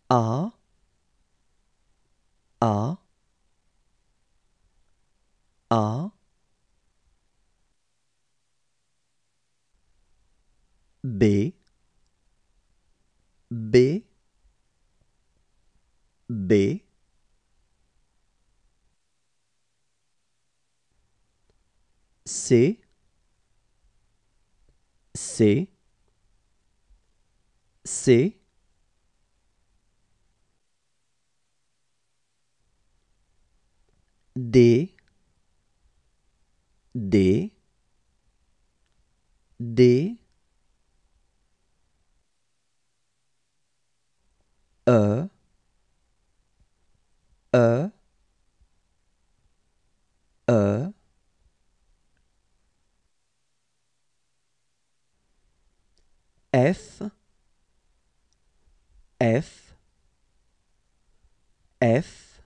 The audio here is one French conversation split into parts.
A, A, A, B, B, B, C, C, C, D, D, D, E, E, E, F, F, F,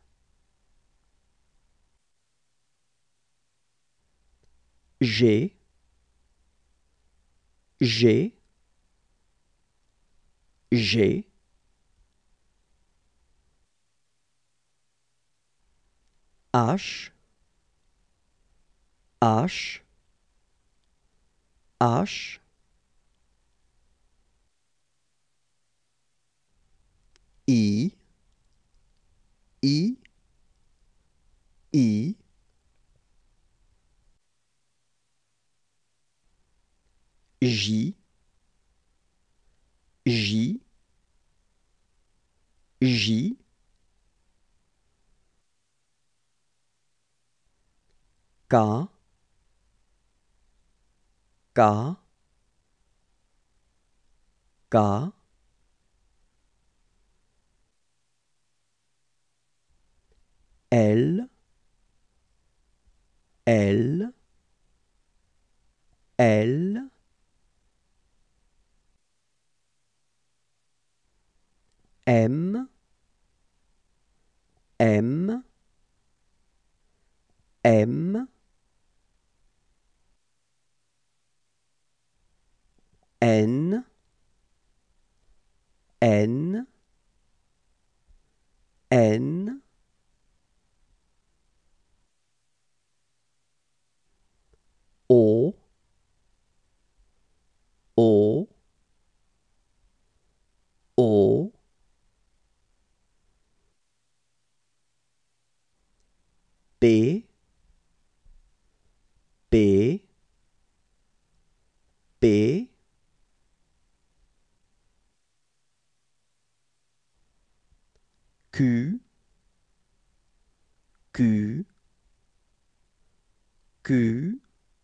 G, G, G, H, H, H, I, I, I, J, J, J, K, K, K, L, L, L, M, M, M, N, N, N, O, O, O, P, P, P, Q, Q, Q,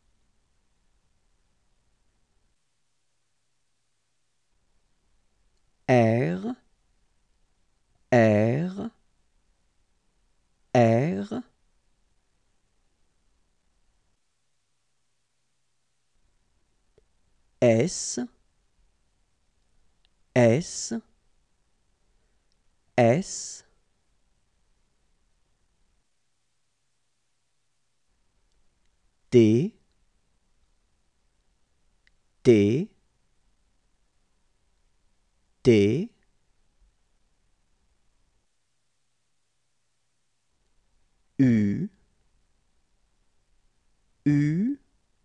R, R, R, S, S, S, T, T, T, U, U,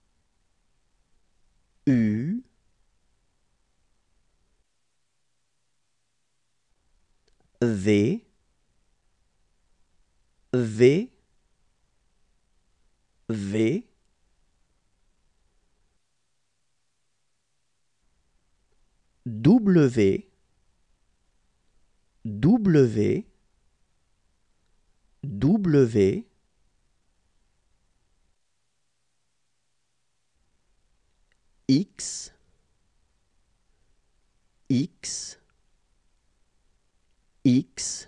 U, V, V, V, W, W, W, X, X, X,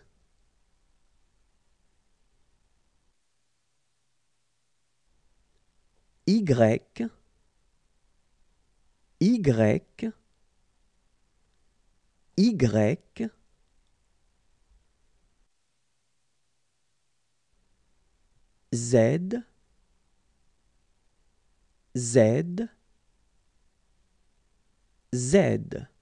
Y, Y, Y, Z, Z, Z.